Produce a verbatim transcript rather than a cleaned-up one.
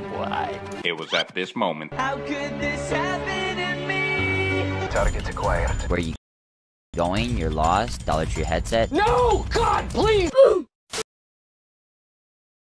boy. It was at this moment. How could this happen to me? Target acquired. Where you going? You're lost? Dollar Tree headset? No! God, please!